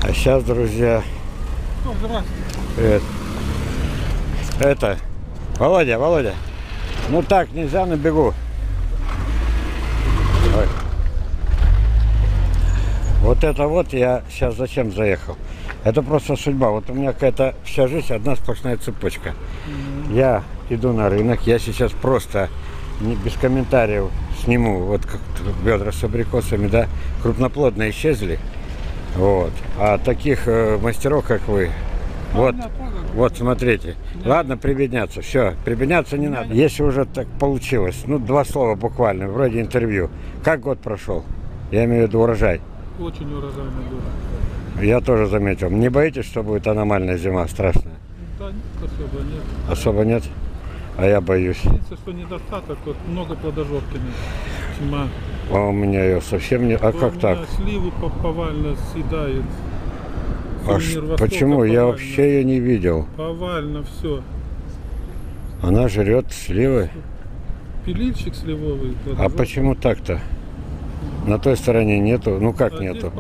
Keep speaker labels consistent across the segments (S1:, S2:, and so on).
S1: А сейчас, друзья, привет. Это, Володя, ну так нельзя на бегу. Ой. Вот это вот я сейчас зачем заехал? Это просто судьба. Вот у меня какая-то вся жизнь одна сплошная цепочка. Я иду на рынок, я сейчас просто без комментариев сниму, вот как бедра с абрикосами, да, крупноплодные исчезли. Вот. А таких мастеров, как вы, вот смотрите. Ладно, прибедняться, все, прибедняться не надо. Если уже так получилось, ну, два слова буквально, вроде интервью. Как год прошел? Я имею в виду урожай.
S2: Очень урожайный год.
S1: Я тоже заметил. Не боитесь, что будет аномальная зима, страшная?
S2: Да нет, особо нет.
S1: Особо нет? А я боюсь.
S2: Единственное, что недостаток, вот много плодожорками. Зима.
S1: А у меня ее совсем не... А как так?
S2: Сливы повально съедает.
S1: Почему?
S2: Повально.
S1: Я вообще ее не видел.
S2: Повально все.
S1: Она жрет сливы.
S2: Пилильщик сливовый.
S1: А почему так-то? На той стороне нету. Ну как нету?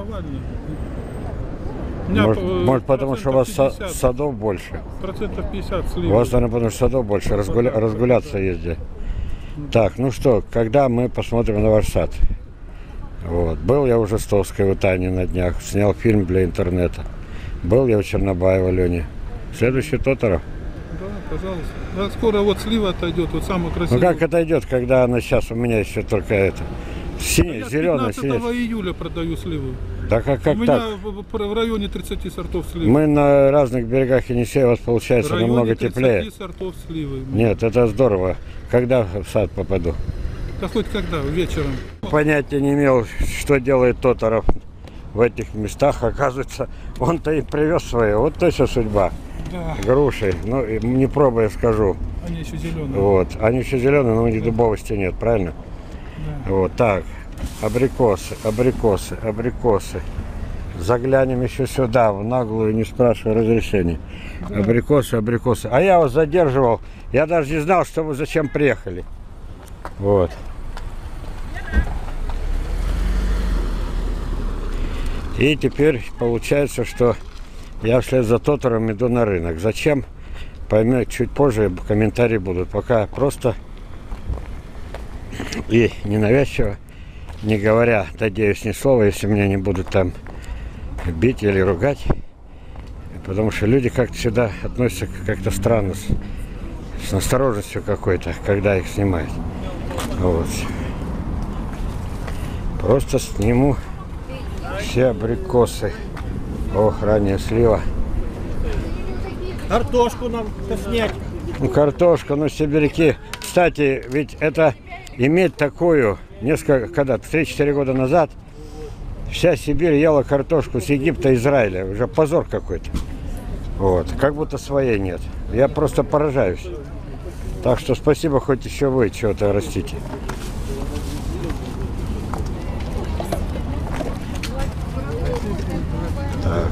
S1: Может потому что у вас садов больше?
S2: Процентов 50 сливы.
S1: У вас, наверное, потому что садов больше. Разгуляться ездить. Так, ну что, когда мы посмотрим на ваш сад? Вот. Был я у Жестовской в Итане на днях. Снял фильм для интернета. Был я у Чернобаева Лени. Следующий Тотаров.
S2: Да, пожалуйста. Да, скоро вот слива отойдет, вот самый красивый.
S1: Ну как отойдет, когда она сейчас у меня еще только это синяя, зеленая.
S2: 15 июля продаю сливы.
S1: Да как
S2: у меня
S1: так?
S2: в районе 30 сортов сливы.
S1: Мы на разных берегах Енисея, у вас получается намного теплее.
S2: 30 сортов сливы.
S1: Нет, это здорово. Когда в сад попаду?
S2: Да хоть когда, вечером.
S1: Понятия не имел, что делает Тотаров в этих местах. Оказывается, он-то и привез свои. Вот точно судьба.
S2: Да.
S1: Груши. Ну, не пробуя скажу.
S2: Они еще зеленые.
S1: Вот. Они еще зеленые, но у них дубовости нет, правильно?
S2: Да.
S1: Вот так. Абрикосы. Заглянем еще сюда, в наглую, не спрашивая разрешения. Да. Абрикосы. А я вас задерживал. Я даже не знал, что вы зачем приехали. Вот. И теперь получается, что я вслед за Тотаром иду на рынок. Зачем? Поймете чуть позже, комментарии будут. Пока просто и ненавязчиво, не говоря, надеюсь, ни слова, если меня не будут там бить или ругать. Потому что люди как-то сюда относятся как-то странно, с настороженностью какой-то, когда их снимают. Вот. Просто сниму все абрикосы. Ох, ранняя слива.
S3: Картошку нам снять.
S1: Ну, картошка, ну, сибиряки. Кстати, ведь это иметь такую, когда 3-4 года назад, вся Сибирь ела картошку с Египта, Израиля. Уже позор какой-то. Вот. Как будто своей нет. Я просто поражаюсь. Так что спасибо, хоть еще вы чего-то растите. Так.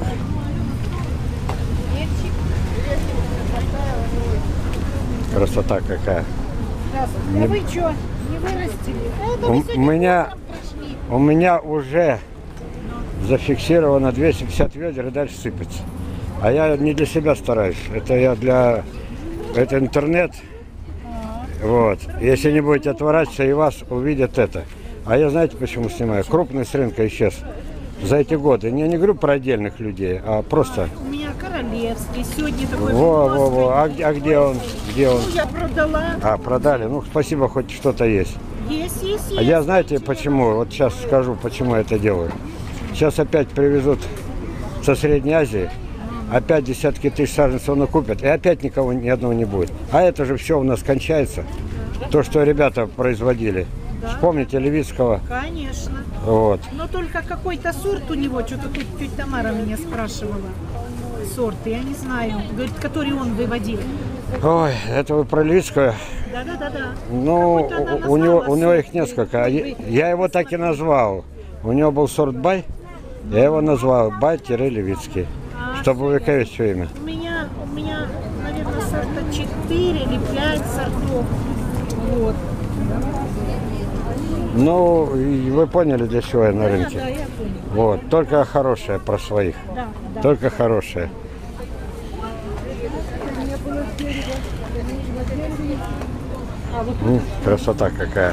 S1: Красота какая.
S4: А вы что, не вырастили?
S1: У меня уже зафиксировано 250 ведер и дальше сыпется. А я не для себя стараюсь. Это я для... Это интернет. Вот. Если не будете отворачиваться, и вас увидят это. А я знаете, почему снимаю? Крупный с рынка исчез за эти годы. Я не говорю про отдельных людей, а просто...
S4: У меня королевский. Сегодня такой...
S1: Во. А где он?
S4: Ну, я продала.
S1: А, продали. Ну, спасибо, хоть что-то есть.
S4: Есть.
S1: А я знаете почему? Вот сейчас скажу, почему я это делаю. Сейчас опять привезут со Средней Азии. Опять десятки тысяч саженцев накупят. И опять никого, ни одного не будет. А это же все у нас кончается. То, что ребята производили. Да. Вспомните Левицкого.
S4: Конечно.
S1: Вот.
S4: Но только какой-то сорт у него. Что-то тут тетя Тамара меня спрашивала. Сорт, я не знаю. Говорит, который он выводил.
S1: Ой, это вы про Левицкого?
S4: Да.
S1: Ну, у него их несколько. Я его так и назвал. У него был сорт Бай. Я его назвал Бай-Левицкий. Чтобы увековечить все имя.
S4: У меня, наверное, сорта 4 или 5 сортов. Вот.
S1: Ну, вы поняли, для чего я на рынке.
S4: Да, я
S1: Вот, только хорошее про своих.
S4: Да, да.
S1: Только хорошее. Красота какая.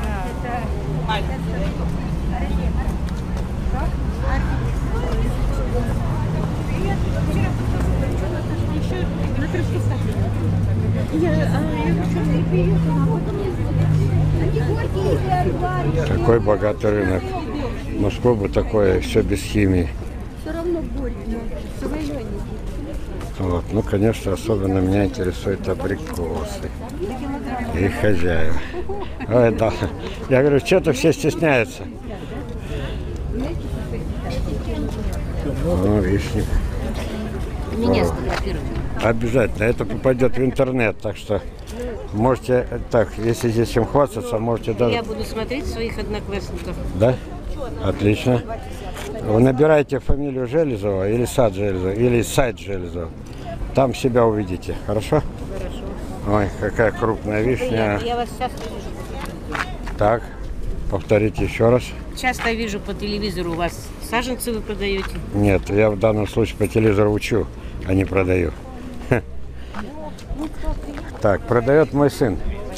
S1: Такой богатый рынок. В Москву бы такое, все без химии.
S3: Все равно горько, но своё нет.
S1: Вот. Ну, конечно, особенно меня интересуют абрикосы и их хозяева. Ой, да. Я говорю, что-то все стесняются. Ну, вишни.
S3: Меня сфотографируют.
S1: Обязательно. Это попадет в интернет, так что можете, так, если здесь чем хвастаться, можете даже...
S3: Я буду смотреть своих одноклассников.
S1: Да? Отлично. Вы набираете фамилию Железова или сад Железова, или сайт Железова. Там себя увидите. Хорошо?
S3: Хорошо.
S1: Ой, какая крупная вишня.
S3: Я вас часто вижу.
S1: Так, повторите еще раз.
S3: Часто вижу по телевизору у вас саженцы вы продаете.
S1: Нет, я в данном случае по телевизору учу, а не продаю. Так, продает мой сын.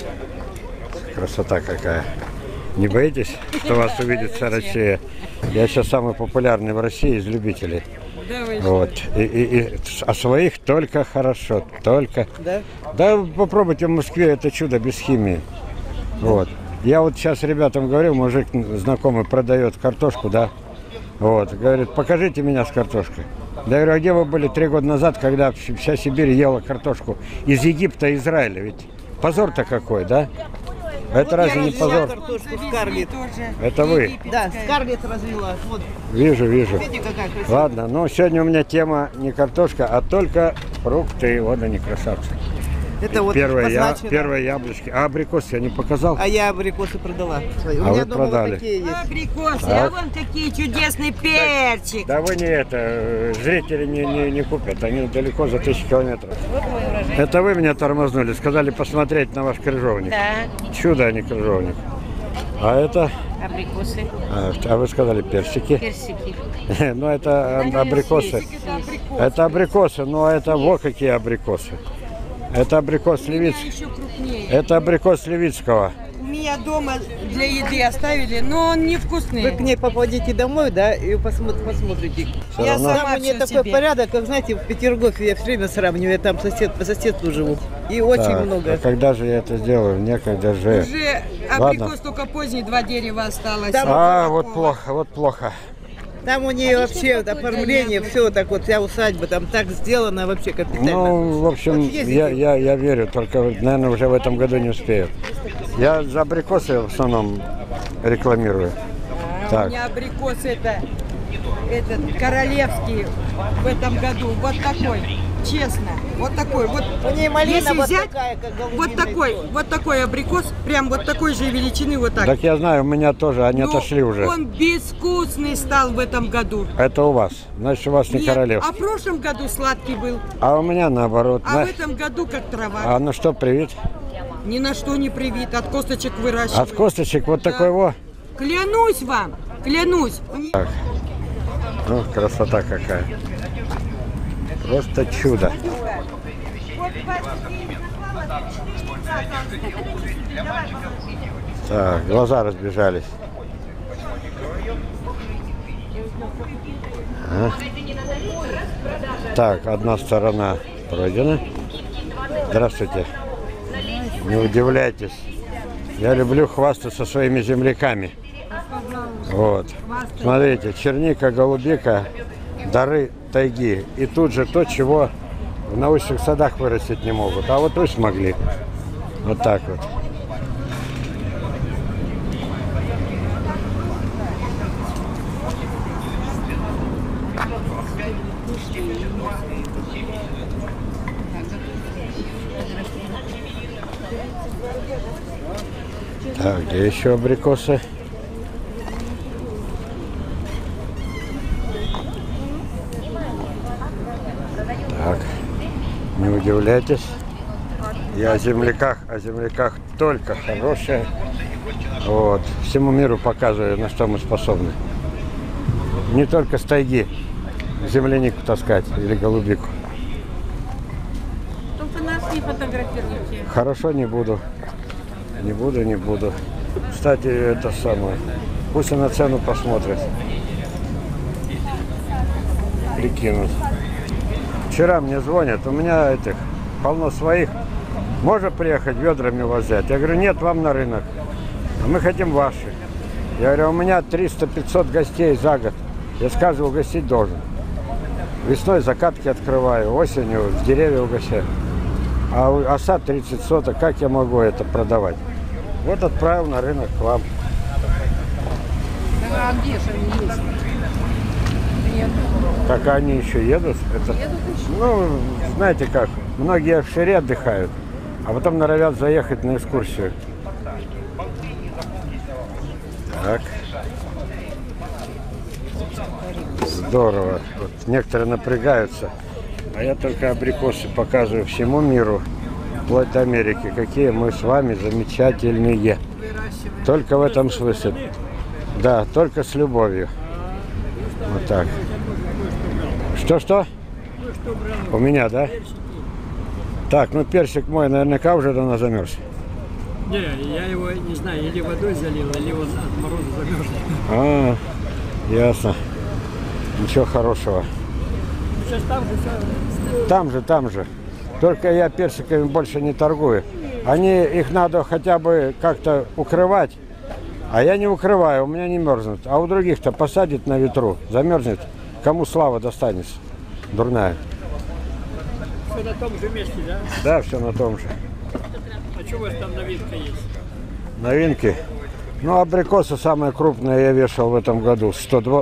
S1: Красота какая. Не боитесь, что вас увидит вся Россия? Я сейчас самый популярный в России из любителей. Вот. А своих только хорошо. Только.
S5: Да?
S1: Да попробуйте в Москве, это чудо без химии. Вот. Я вот сейчас ребятам говорю, мужик знакомый продает картошку, да? Вот. Говорит, покажите меня с картошкой. Да я говорю, а где вы были 3 года назад, когда вся Сибирь ела картошку из Египта, Израиля? Ведь позор-то какой, да? Это разве не позор?
S5: Картошку Скарлетт.
S1: Это вы?
S5: Да, Скарлетт развела. Вот,
S1: Вижу, вижу.
S5: видите, какая красивая.
S1: Ладно, ну сегодня у меня тема не картошка, а только фрукты. Вот они, красавцы.
S5: Это вот позначено.
S1: Первые яблочки. А абрикос я не показал?
S5: А я абрикосы продала. свои. У
S1: А
S5: меня
S1: вы
S5: дома
S1: продали.
S5: вот такие есть.
S6: Абрикосы,
S1: Так.
S6: а вон такие чудесный перчик.
S1: Да вы не это, зрители не купят, они далеко за 1000 километров.
S3: Вот мой урожай.
S1: Это вы меня тормознули, сказали посмотреть на ваш крыжовник.
S3: Да,
S1: Чудо, а не крыжовник. А это,
S3: абрикосы,
S1: а вы сказали персики.
S3: персики.
S1: Ну это абрикосы. Это абрикосы, но это вот какие абрикосы. Это абрикос Левицкого.
S6: Еще крупнее.
S1: Это абрикос Левицкого.
S6: У меня дома для еды оставили, но он невкусный.
S5: Вы к ней попадете домой, да, и посмотрите.
S1: Всё
S6: Я
S1: равно.
S6: сама
S5: Там у нее
S6: всё
S5: такой
S6: себе.
S5: порядок, как, знаете, в Петергофе я все время сравниваю, я там по соседству живу. И очень
S1: Так,
S5: много.
S1: а когда же я это сделаю? Некогда же.
S6: Уже абрикос только поздний, 2 дерева осталось.
S5: Там-
S1: А, вот плохо, вот плохо.
S5: Там у нее вообще оформление, все так вот, вся усадьба там так сделано вообще капитально.
S1: Ну, в общем,
S5: Вот ездите.
S1: я верю, только, наверное, уже в этом году не успею. Я за абрикосы в основном рекламирую.
S6: У
S1: Так,
S6: меня абрикос этот королевский в этом году. Вот такой, честно. Вот такой. Вот,
S5: У нее малина
S6: если
S5: вот
S6: взять,
S5: такая, как голубиный
S6: вот такой абрикос, прям вот такой же величины, вот так.
S1: так я знаю, у меня тоже, они
S6: Но
S1: отошли уже.
S6: Он безвкусный стал в этом году.
S1: Это у вас, значит, у вас не
S6: Нет,
S1: королевский.
S6: а в прошлом году сладкий был,
S1: А у меня наоборот.
S6: а в этом году как трава.
S1: А ну что, привет?
S6: Ни на что не привит, от косточек выращивают.
S1: От косточек вот
S6: Да.
S1: такой во.
S6: Клянусь вам, клянусь.
S1: Так. Ну, красота какая. Просто чудо. Так, глаза разбежались. А. Так, одна сторона пройдена. Здравствуйте. Не удивляйтесь. Я люблю хвастаться своими земляками. Вот. Смотрите, черника, голубика, дары тайги. И тут же то, чего в научных садах вырастить не могут. А вот вы смогли. Вот так вот. Так, где еще абрикосы? Так, не удивляйтесь. Я о земляках только хорошее. Вот, всему миру показываю, на что мы способны. Не только с тайги землянику таскать или голубику.
S3: Только нас не фотографируйте.
S1: Хорошо, не буду. Не буду. Кстати, это самое. Пусть она цену посмотрит. Прикинут. Вчера мне звонят, у меня этих полно своих. Можно приехать ведрами вас взять? Я говорю, нет, вам на рынок. А мы хотим ваши. Я говорю, у меня 300-500 гостей за год. Я с каждого угостить должен. Весной закатки открываю, осенью в деревья угощаю. А сад 30 соток, как я могу это продавать? Вот отправил на рынок к вам.
S3: А где же они есть?
S1: Так они еще едут? Это, ну, знаете как, многие в Шире отдыхают, а потом норовят заехать на экскурсию. Так. Здорово. Вот некоторые напрягаются, а я только абрикосы показываю всему миру, вплоть до Америки, какие мы с вами замечательные. Только в этом смысле. Да, только с любовью. Вот так. Что? У меня, да? Так, ну персик мой наверняка уже давно замерз.
S7: Не, я его не знаю, или водой залил, или он от мороза замерз.
S1: А, ясно. Ничего хорошего.
S7: Сейчас там же
S1: Там же. Только я персиками больше не торгую. Их надо хотя бы как-то укрывать. А я не укрываю, у меня не мерзнут. А у других-то посадит на ветру, замерзнет. Кому слава достанется? Дурная.
S7: все на том же месте, да?
S1: Да, все на том же.
S7: А что у вас там новинка есть?
S1: Новинки. Ну, абрикосы самые крупные я вешал в этом году.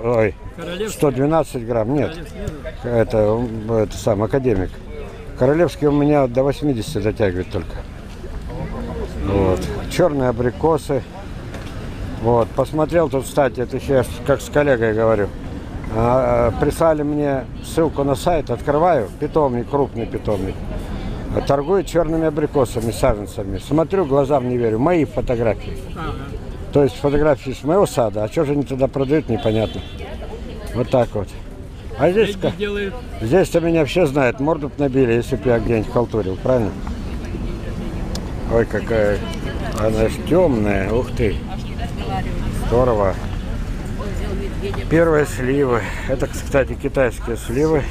S1: 112 грамм. Нет, это сам академик. Королевский у меня до 80 дотягивает только. Вот. Черные абрикосы. Вот. Посмотрел тут, кстати, это сейчас как с коллегой говорю. Прислали мне ссылку на сайт, открываю, питомник, крупный питомник. Торгует черными абрикосами, саженцами. Смотрю, глазам не верю. Мои фотографии.
S7: Ага.
S1: То есть фотографии с моего сада. А что же они тогда продают, непонятно. Вот так вот. А здесь,
S7: Деньги делают.
S1: здесь-то меня все знают. Морду б набили, если бы я где-нибудь халтурил. Правильно? Ой, какая. Она ж темная. Ух ты. Здорово. Первые сливы. Это, кстати, китайские сливы.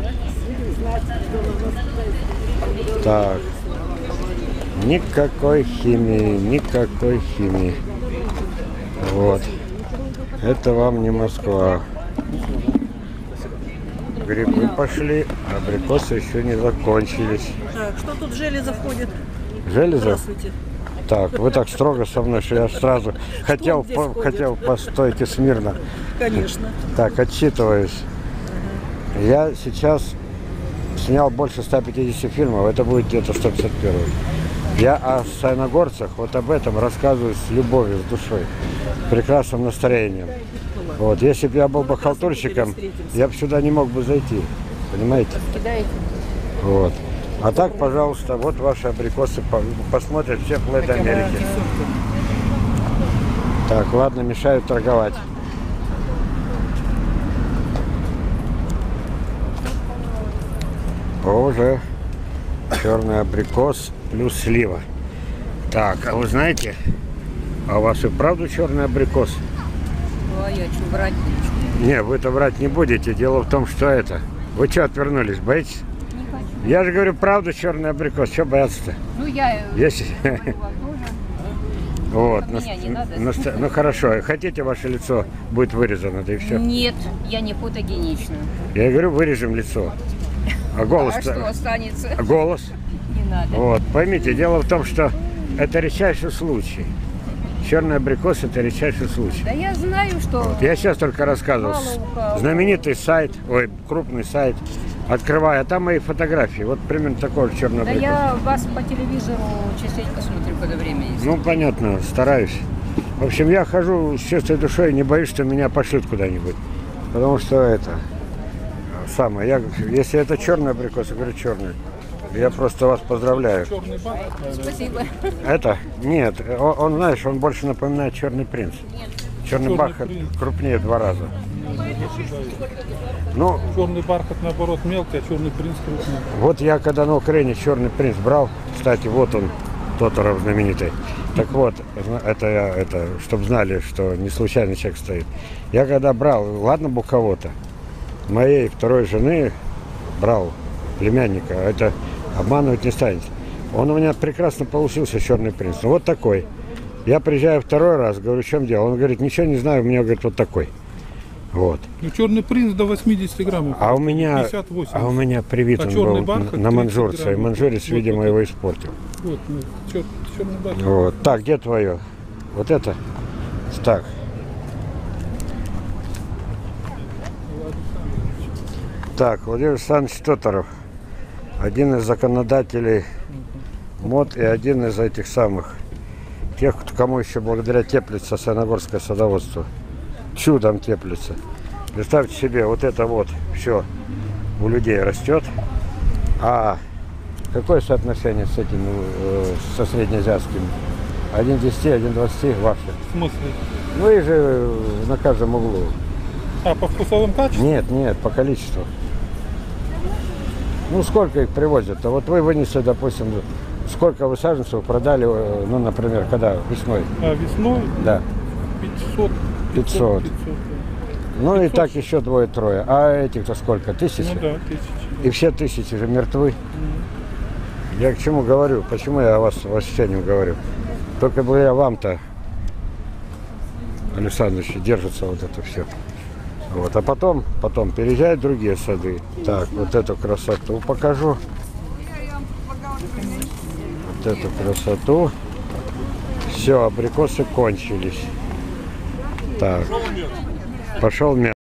S1: Так. Никакой химии, никакой химии. Вот. Это вам не Москва. Грибы пошли, абрикосы еще не закончились.
S8: Так, что тут железо входит?
S1: Железо?
S8: Здравствуйте.
S1: Так, вы так строго со мной, что я сразу хотел по стойке смирно.
S8: Конечно.
S1: Так, отчитываюсь. Я сейчас снял больше 150 фильмов, это будет где-то 151. Я о сайногорцах, вот об этом рассказываю с любовью, с душой, с прекрасным настроением. Вот, если бы я был бы халтурщиком, я бы сюда не мог бы зайти, понимаете? Вот. А так, пожалуйста, вот ваши абрикосы, посмотрят все вплоть до Америки. Так, ладно, мешают торговать. Уже черный абрикос плюс слива. Так, а вы знаете, а у вас и правда черный абрикос?
S3: Ну, а я что, брать
S1: Не, вы-то брать не будете. Дело в том, что это. Вы что, отвернулись? Боитесь?
S3: не хочу.
S1: Я же говорю, правда черный абрикос. Что бояться-то?
S3: Ну, я...
S1: Если... Вот.
S3: Меня не надо.
S1: Ну хорошо. Хотите, ваше лицо будет вырезано, да и все.
S3: Нет, я не фотогенична.
S1: Я говорю, вырежем лицо. А голос?
S3: А что останется?
S1: А голос?
S3: Не надо.
S1: Вот. Поймите, дело в том, что это редчайший случай. Черный абрикос – это редчайший случай.
S3: Да я знаю, что...
S1: Вот. Я сейчас только рассказывал.
S3: Мало у кого.
S1: Знаменитый сайт, крупный сайт. Открываю, а там мои фотографии. Вот примерно такой же черный
S3: Да
S1: абрикос.
S3: я вас по телевизору частенько смотрю, когда время есть.
S1: Ну, понятно, стараюсь. В общем, я хожу с чистой душой, не боюсь, что меня пошлют куда-нибудь. Потому что это самое. Если это черный абрикос, я говорю черный. Я просто вас поздравляю.
S3: Спасибо.
S1: Это? Нет. Он, знаешь, он больше напоминает черный принц. Черный бархат
S2: принц.
S1: крупнее в 2 раза. Ну,
S2: Черный бархат, наоборот, мелкий, а черный принц крупный.
S1: вот я когда на Украине черный принц брал, кстати, вот он, Тоторов знаменитый. Так вот, чтобы знали, что не случайно человек стоит. Я когда брал, ладно бы у кого-то, моей второй жены брал, племянника, это обманывать не станете. Он у меня прекрасно получился, черный принц. Ну вот такой. Я приезжаю второй раз, говорю, в чем дело? Он говорит, ничего не знаю, у меня, говорит, вот такой. Вот.
S2: Ну, черный принц до 80 граммов.
S1: А у меня,
S2: 50-80.
S1: привит
S2: А
S1: он
S2: черный
S1: был
S2: бархат
S1: на
S2: 30
S1: манжурце, и
S2: граммов.
S1: манжурец,
S2: Вот
S1: видимо,
S2: это.
S1: его испортил.
S2: Вот, ну, черный бархат.
S1: Вот. Так, где твое? Вот это? Так. Так, Владимир Александрович Тоторов. Один из законодателей мод и один из этих самых. Тех, кому еще благодаря теплится Саяногорское садоводство. Чудом теплится. Представьте себе, вот это вот все у людей растет. А какое соотношение с этим, со среднеазиатским? 1,10, 1,20 ваше.
S2: В смысле?
S1: Ну и же на каждом углу.
S2: А, по вкусовым качествам?
S1: Нет, по количеству. Ну сколько их привозят-то? Вот вы вынесли, допустим, сколько вы саженцев продали, ну, например, когда весной?
S2: А весной
S1: Да.
S2: 500.
S1: 500. Ну и так еще двое-трое. А этих-то сколько? 1000?
S2: Ну да, 1000.
S1: И все 1000 же мертвы. Я к чему говорю? Почему я о вас восхищением говорю? Только благодаря вам-то, Александрович, держится вот это все. Вот. А потом переезжают в другие сады. Так, вот эту красоту покажу. Вот эту красоту. Все, абрикосы кончились. Так, пошел мясо.